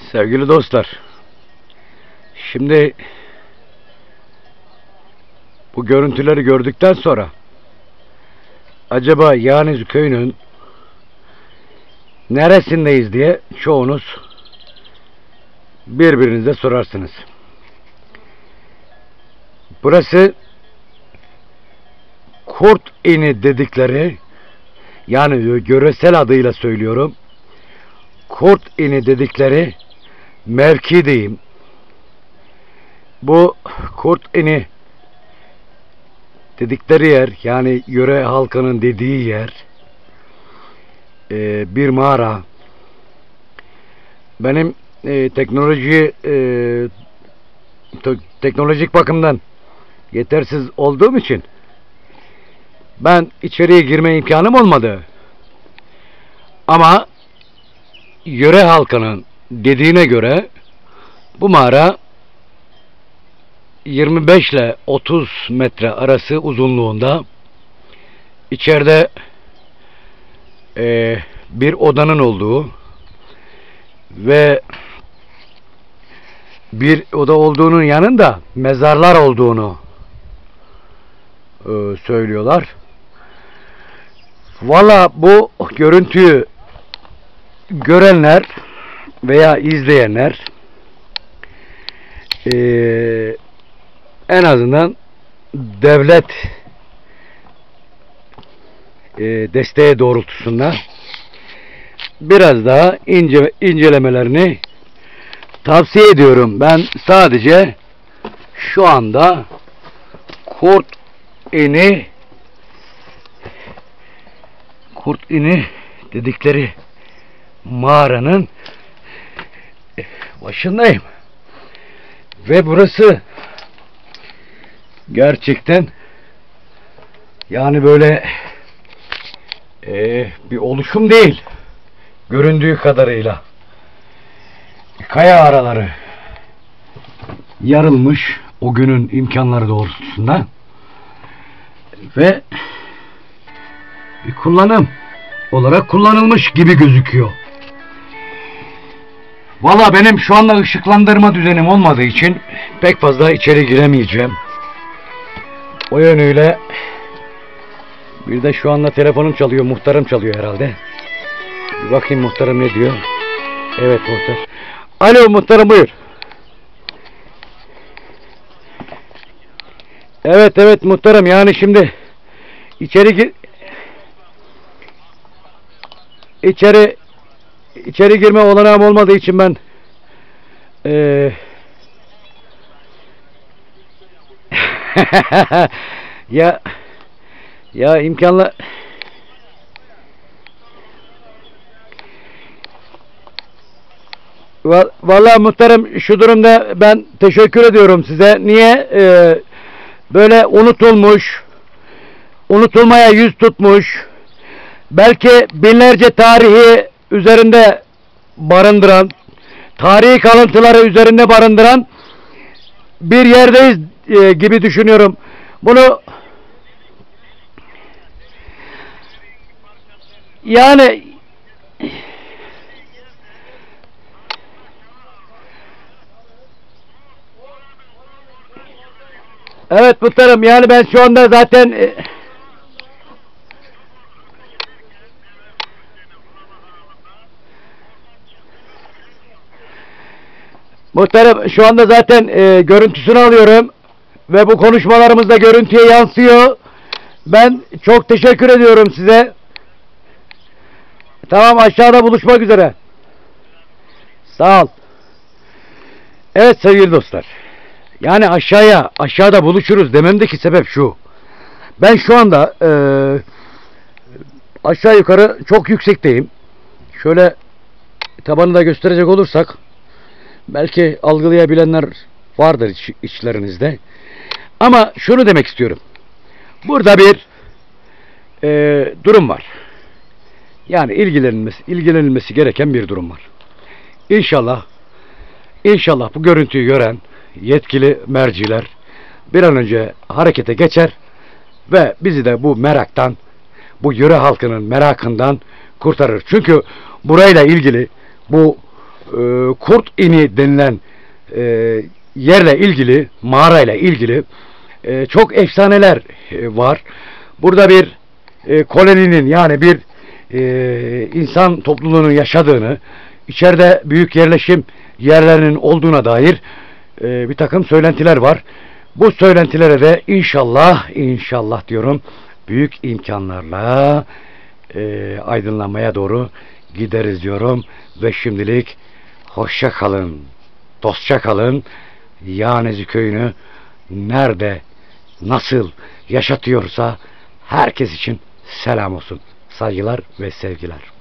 Sevgili dostlar, şimdi bu görüntüleri gördükten sonra acaba Yaniz köyünün neresindeyiz diye çoğunuz birbirinize sorarsınız. Burası Kurt İni dedikleri, yani yöresel adıyla söylüyorum, Kurt İni dedikleri mevki diyeyim. Bu Kurt İni dedikleri yer, yani yöre halkının dediği yer, bir mağara. Benim teknolojik bakımdan yetersiz olduğum için ben içeriye girme imkanım olmadı. Ama yöre halkının dediğine göre bu mağara 25 ile 30 metre arası uzunluğunda, içeride bir odanın olduğu ve bir oda olduğunun yanında mezarlar olduğunu söylüyorlar. Valla bu görüntüyü görenler veya izleyenler en azından devlet desteği doğrultusunda biraz daha incelemelerini tavsiye ediyorum. Ben sadece şu anda Kurt İni dedikleri mağaranın başındayım. Ve burası gerçekten, yani böyle bir oluşum değil. Göründüğü kadarıyla kaya araları yarılmış o günün imkanları doğrultusunda ve bir kullanım olarak kullanılmış gibi gözüküyor. Valla benim şu anda ışıklandırma düzenim olmadığı için pek fazla içeri giremeyeceğim. O yönüyle bir de şu anda telefonum çalıyor, muhtarım çalıyor herhalde. Bir bakayım muhtarım ne diyor. Evet muhtar. Alo muhtarım, buyur. Evet muhtarım, yani şimdi içeri girme olanağım olmadığı için ben ya imkanla vallahi muhtarım, şu durumda ben teşekkür ediyorum size. Niye? Böyle unutulmaya yüz tutmuş, belki binlerce tarihi üzerinde barındıran, tarihi kalıntıları üzerinde barındıran bir yerdeyiz gibi düşünüyorum. Bunu yani evet muhtarım, yani ben şu anda zaten muhtarım şu anda zaten görüntüsünü alıyorum ve bu konuşmalarımız da görüntüye yansıyor. Ben çok teşekkür ediyorum size. Tamam, aşağıda buluşmak üzere. Sağ ol. Evet sevgili dostlar. Yani aşağıda buluşuruz dememdeki sebep şu. Ben şu anda aşağı yukarı çok yüksekteyim. Şöyle tabanı da gösterecek olursak belki algılayabilenler vardır içlerinizde. Ama şunu demek istiyorum. Burada bir durum var. Yani ilgilenilmesi gereken bir durum var. İnşallah bu görüntüyü gören yetkili merciler bir an önce harekete geçer ve bizi de bu meraktan, bu yöre halkının merakından kurtarır. Çünkü burayla ilgili, bu Kurt ini denilen yerle ilgili, mağarayla ilgili çok efsaneler var. Burada bir koloninin, yani bir insan topluluğunun yaşadığını, içeride büyük yerleşim yerlerinin olduğuna dair bir takım söylentiler var. Bu söylentilere de inşallah diyorum, büyük imkanlarla aydınlanmaya doğru gideriz diyorum. Ve şimdilik hoşça kalın, dostça kalın. Yağnezi köyünü nerede, nasıl yaşatıyorsa herkes için selam olsun. Saygılar ve sevgiler.